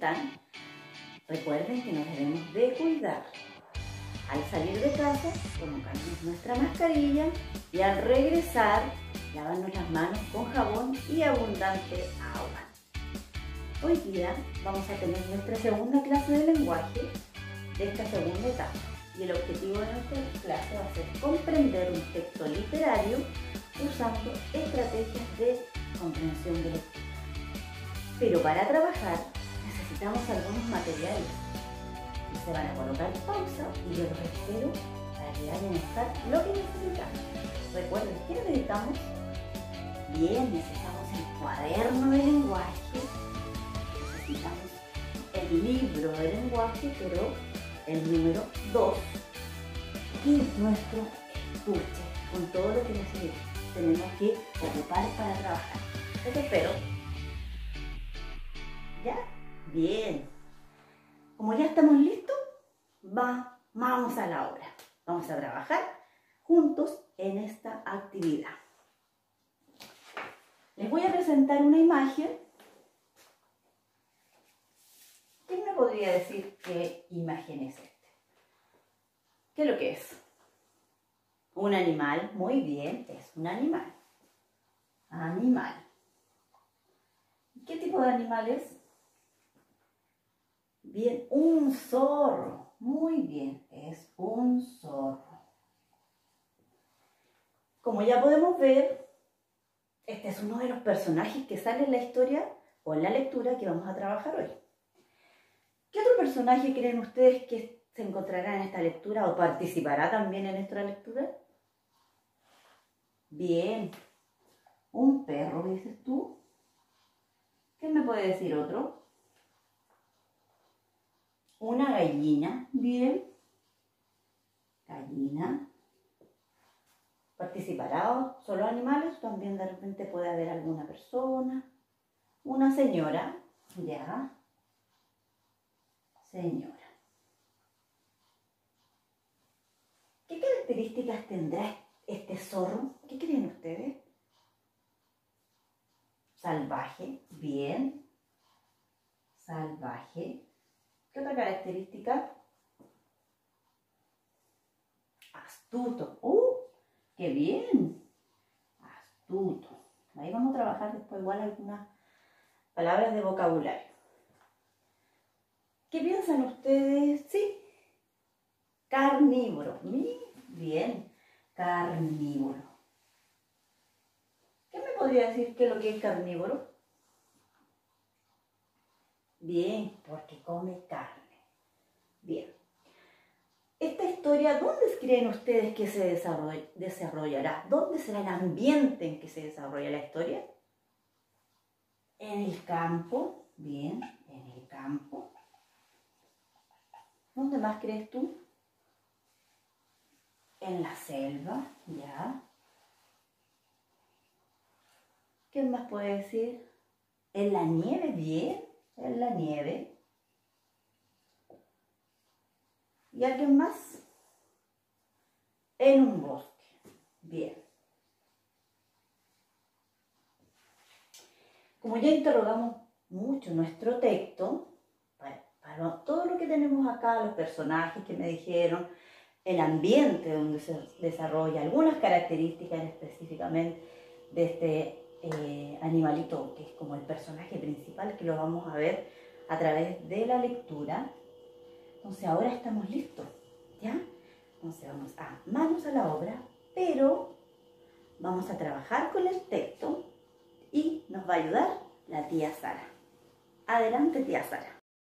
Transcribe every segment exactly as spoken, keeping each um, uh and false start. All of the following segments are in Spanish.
están? Recuerden que nos debemos de cuidar. Al salir de casa, colocarnos nuestra mascarilla y al regresar, lavarnos las manos con jabón y abundante agua. Hoy día vamos a tener nuestra segunda clase de lenguaje de esta segunda etapa y el objetivo de nuestra clase va a ser comprender un texto literario usando estrategias de comprensión de lectura. Pero para trabajar necesitamos algunos materiales y se van a colocar pausa y yo los espero para que vayan a estar lo que necesitamos. Recuerden, ¿qué necesitamos? Bien, necesitamos el cuaderno de lenguaje, necesitamos el libro de lenguaje, pero el número dos, y nuestro estuche con todo lo que necesitamos. Tenemos que ocupar para trabajar. Los espero. ¿Ya? Bien. Como ya estamos listos, va, vamos a la obra. Vamos a trabajar juntos en esta actividad. Les voy a presentar una imagen. ¿Quién me podría decir qué imagen es esta? ¿Qué es lo que es? Un animal. Muy bien, es un animal. Animal. ¿Qué tipo de animal es? Bien, un zorro. Muy bien, es un zorro. Como ya podemos ver, este es uno de los personajes que sale en la historia o en la lectura que vamos a trabajar hoy. ¿Qué otro personaje creen ustedes que se encontrará en esta lectura o participará también en esta lectura? Bien, un perro, dices tú. ¿Qué me puede decir otro? Una gallina, bien. Gallina. ¿Participará solo animales? También de repente puede haber alguna persona. Una señora, ya. Señora. ¿Qué características tendrá este zorro? ¿Qué creen ustedes? Salvaje, bien. Salvaje. ¿Qué otra característica? Astuto. ¡Uh! ¡Qué bien! Astuto. Ahí vamos a trabajar después igual algunas palabras de vocabulario. ¿Qué piensan ustedes? Sí. Carnívoro. Bien. Carnívoro. ¿Qué me podría decir qué es lo que es carnívoro? Bien, porque come carne. Bien. Esta historia, ¿dónde creen ustedes que se desarrollará? ¿Dónde será el ambiente en que se desarrolla la historia? En el campo. Bien, en el campo. ¿Dónde más crees tú? En la selva, ya. ¿Qué más puede decir? En la nieve, bien. En la nieve. ¿Y alguien más? En un bosque. Bien. Como ya interrogamos mucho nuestro texto, para, para todo lo que tenemos acá, los personajes que me dijeron, el ambiente donde se desarrolla, algunas características específicamente de este eh, animalito, que es como el personaje principal, que lo vamos a ver a través de la lectura. Entonces ahora estamos listos, ¿ya? Entonces vamos a manos a la obra, pero vamos a trabajar con el texto y nos va a ayudar la tía Sara. Adelante, tía Sara.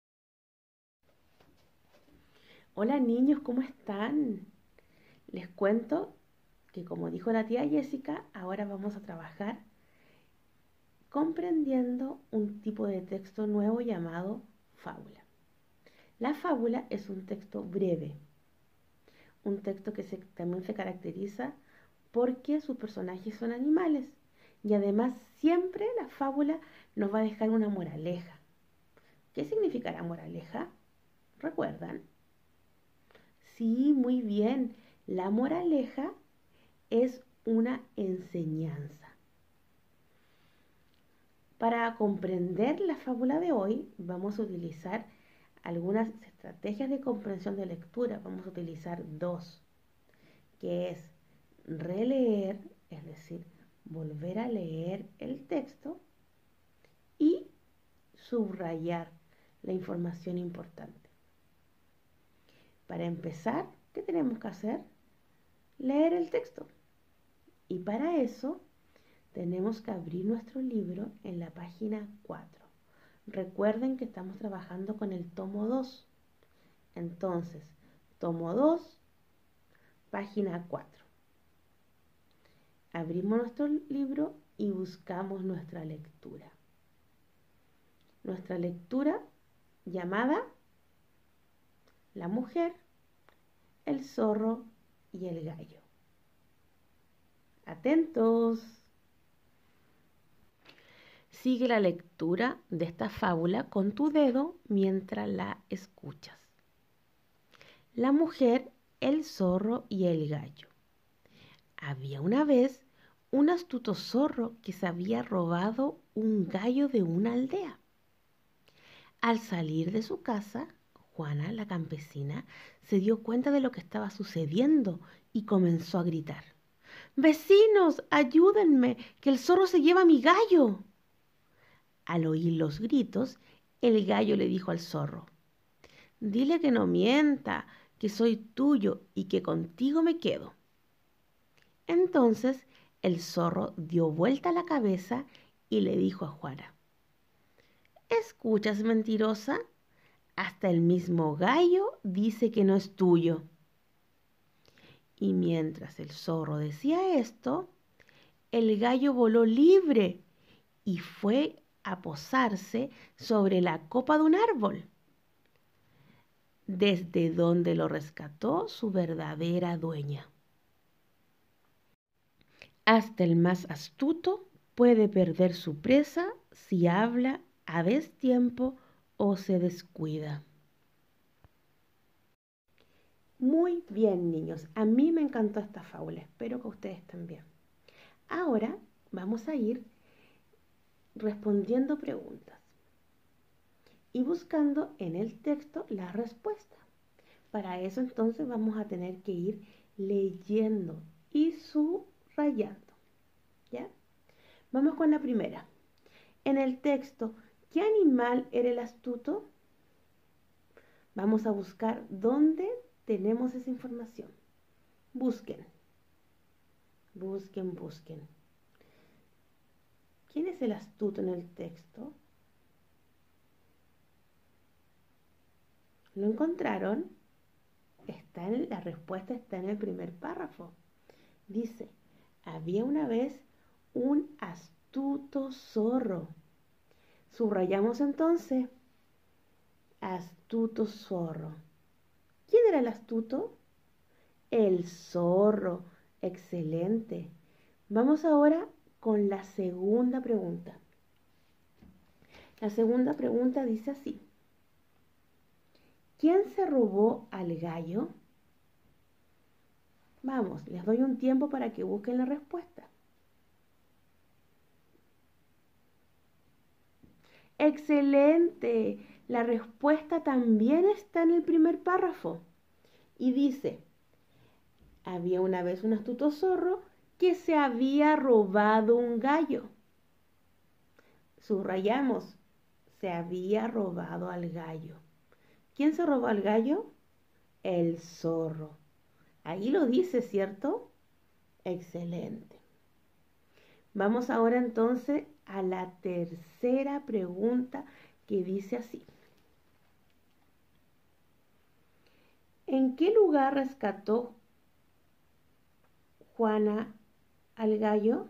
Hola niños, ¿cómo están? Les cuento que como dijo la tía Jessica, ahora vamos a trabajar comprendiendo un tipo de texto nuevo llamado fábula. La fábula es un texto breve, un texto que se, también se caracteriza porque sus personajes son animales y además siempre la fábula nos va a dejar una moraleja. ¿Qué significará moraleja? ¿Recuerdan? Sí, muy bien. La moraleja es una enseñanza. Para comprender la fábula de hoy, vamos a utilizar algunas estrategias de comprensión de lectura. Vamos a utilizar dos, que es releer, es decir, volver a leer el texto, y subrayar la información importante. Para empezar, ¿qué tenemos que hacer? Leer el texto. Y para eso tenemos que abrir nuestro libro en la página cuatro. Recuerden que estamos trabajando con el tomo dos. Entonces, tomo dos, página cuatro. Abrimos nuestro libro y buscamos nuestra lectura. Nuestra lectura llamada La mujer, el zorro y el gallo. Atentos. Sigue la lectura de esta fábula con tu dedo mientras la escuchas. La mujer, el zorro y el gallo. Había una vez un astuto zorro que se había robado un gallo de una aldea. Al salir de su casa, Juana, la campesina, se dio cuenta de lo que estaba sucediendo y comenzó a gritar: ¡Vecinos, ayúdenme, que el zorro se lleva mi gallo! Al oír los gritos, el gallo le dijo al zorro: dile que no mienta, que soy tuyo y que contigo me quedo. Entonces el zorro dio vuelta la cabeza y le dijo a Juana: ¿escuchas, mentirosa? Hasta el mismo gallo dice que no es tuyo. Y mientras el zorro decía esto, el gallo voló libre y fue a posarse sobre la copa de un árbol, desde donde lo rescató su verdadera dueña. Hasta el más astuto puede perder su presa si habla a destiempo o se descuida. Muy bien, niños. A mí me encantó esta fábula. Espero que a ustedes también. Ahora vamos a ir respondiendo preguntas y buscando en el texto la respuesta. Para eso entonces vamos a tener que ir leyendo y subrayando. ¿Ya? Vamos con la primera. En el texto, ¿qué animal era el astuto? Vamos a buscar dónde tenemos esa información. Busquen. Busquen, busquen. ¿Quién es el astuto en el texto? ¿Lo encontraron? Está en, la respuesta está en el primer párrafo. Dice: había una vez un astuto zorro. Subrayamos entonces: astuto zorro. ¿Quién era el astuto? El zorro. Excelente. Vamos ahora con la segunda pregunta. La segunda pregunta dice así: ¿quién se robó al gallo? Vamos, les doy un tiempo para que busquen la respuesta. ¡Excelente! La respuesta también está en el primer párrafo. Y dice: había una vez un astuto zorro que se había robado un gallo. Subrayamos: se había robado al gallo. ¿Quién se robó al gallo? El zorro. Ahí lo dice, ¿cierto? Excelente. Vamos ahora entonces a la tercera pregunta, que dice así: ¿en qué lugar rescató Juana al gallo?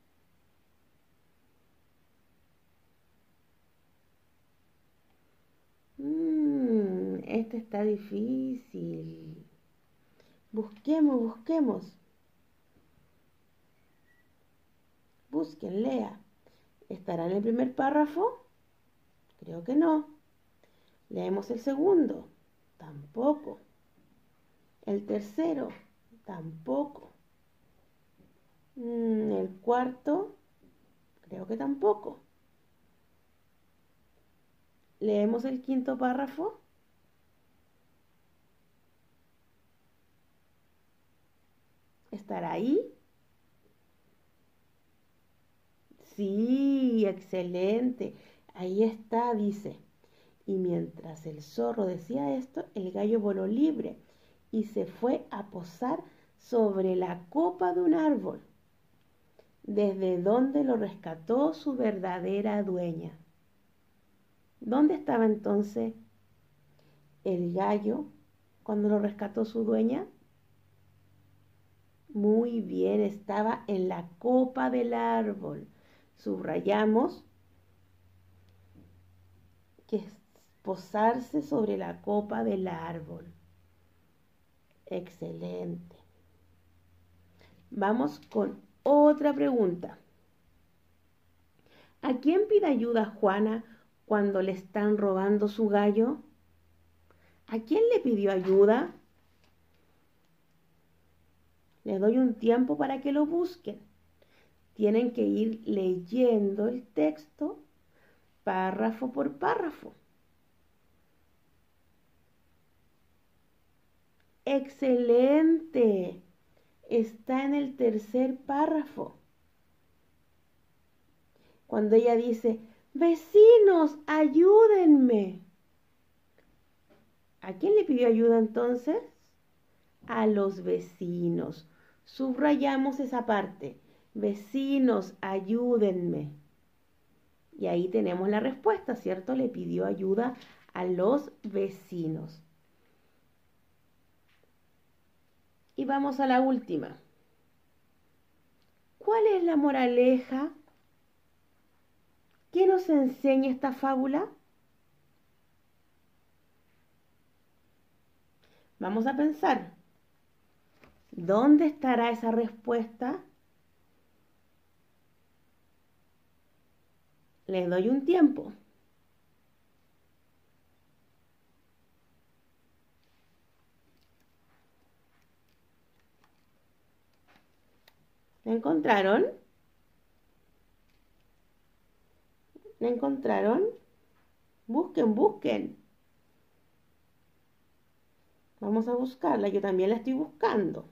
Mm, este está difícil. Busquemos, busquemos. Busquen, lea. ¿Estará en el primer párrafo? Creo que no. Leemos el segundo. Tampoco. El tercero. Tampoco. Mm, el cuarto. Creo que tampoco. Leemos el quinto párrafo. ¿Estará ahí? Sí, excelente. Ahí está, dice. Y mientras el zorro decía esto, el gallo voló libre y se fue a posar sobre la copa de un árbol, desde donde lo rescató su verdadera dueña. ¿Dónde estaba entonces el gallo cuando lo rescató su dueña? Muy bien, estaba en la copa del árbol. Subrayamos que es posarse sobre la copa del árbol. Excelente. Vamos con otra pregunta. ¿A quién pide ayuda Juana cuando le están robando su gallo? ¿A quién le pidió ayuda? Les doy un tiempo para que lo busquen. Tienen que ir leyendo el texto párrafo por párrafo. ¡Excelente! Está en el tercer párrafo. Cuando ella dice, vecinos, ayúdenme. ¿A quién le pidió ayuda entonces? A los vecinos. Subrayamos esa parte. Vecinos, ayúdenme. Y ahí tenemos la respuesta, ¿cierto? Le pidió ayuda a los vecinos. Y vamos a la última. ¿Cuál es la moraleja? ¿Qué nos enseña esta fábula? Vamos a pensar. ¿Dónde estará esa respuesta? Les doy un tiempo. ¿La encontraron? ¿La encontraron? Busquen, busquen. Vamos a buscarla. Yo también la estoy buscando.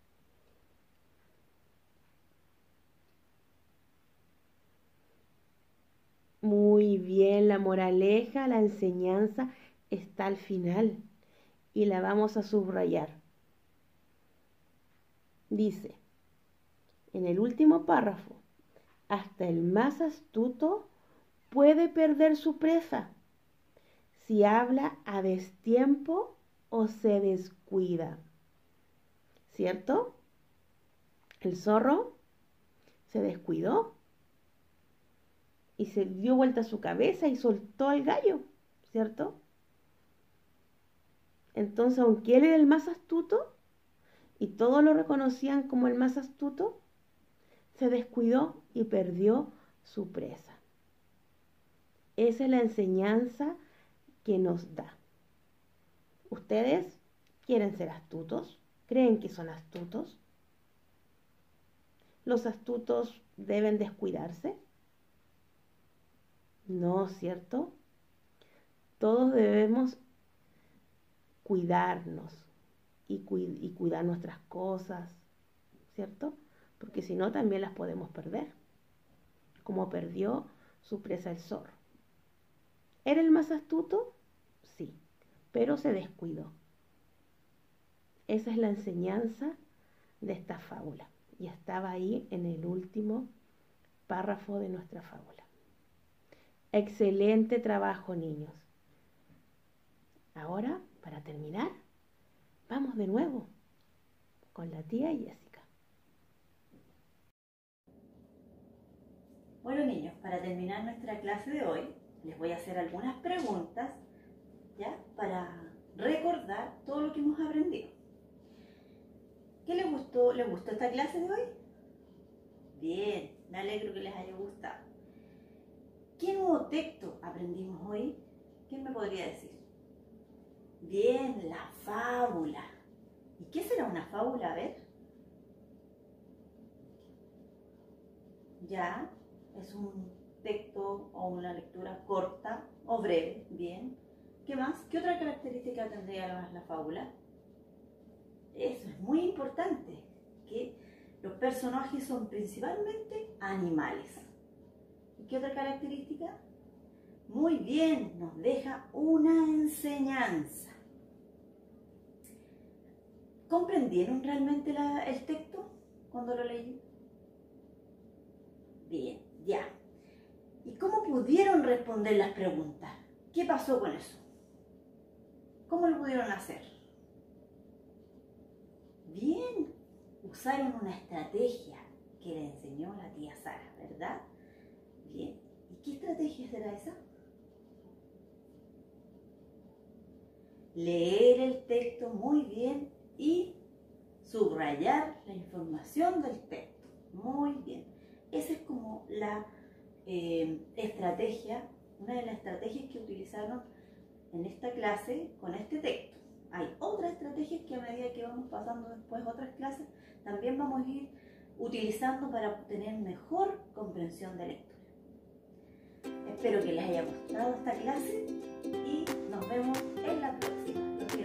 Muy bien, la moraleja, la enseñanza está al final y la vamos a subrayar. Dice, en el último párrafo, hasta el más astuto puede perder su presa si habla a destiempo o se descuida. ¿Cierto? El zorro se descuidó y se dio vuelta a su cabeza y soltó al gallo, ¿cierto? Entonces, aunque él era el más astuto y todos lo reconocían como el más astuto, se descuidó y perdió su presa. Esa es la enseñanza que nos da. ¿Ustedes quieren ser astutos? ¿Creen que son astutos? ¿Los astutos deben descuidarse? No, ¿cierto? Todos debemos cuidarnos y, cu y cuidar nuestras cosas, ¿cierto? Porque si no, también las podemos perder, como perdió su presa el zorro. ¿Era el más astuto? Sí, pero se descuidó. Esa es la enseñanza de esta fábula. Y estaba ahí en el último párrafo de nuestra fábula. Excelente trabajo, niños. Ahora, para terminar, vamos de nuevo con la tía Jessica. Bueno, niños, para terminar nuestra clase de hoy, les voy a hacer algunas preguntas, ¿ya? Para recordar todo lo que hemos aprendido. ¿Qué les gustó? ¿Les gustó esta clase de hoy? Bien, me alegro que les haya gustado. ¿Qué nuevo texto aprendimos hoy? ¿Quién me podría decir? Bien, la fábula. ¿Y qué será una fábula? A ver. Ya, es un texto o una lectura corta o breve, bien. ¿Qué más? ¿Qué otra característica tendría la, la fábula? Eso es muy importante, que los personajes son principalmente animales. ¿Y qué otra característica? Muy bien, nos deja una enseñanza. ¿Comprendieron realmente la, el texto cuando lo leí? Bien, ya. ¿Y cómo pudieron responder las preguntas? ¿Qué pasó con eso? ¿Cómo lo pudieron hacer? Bien, usaron una estrategia que le enseñó la tía Sara, ¿verdad? Bien, ¿y qué estrategia será esa? Leer el texto muy bien y subrayar la información del texto. Muy bien. Esa es como la eh, estrategia, una de las estrategias que utilizaron en esta clase con este texto. Hay otras estrategias que a medida que vamos pasando después otras clases, también vamos a ir utilizando para tener mejor comprensión de lectura. Espero que les haya gustado esta clase y nos vemos en la próxima.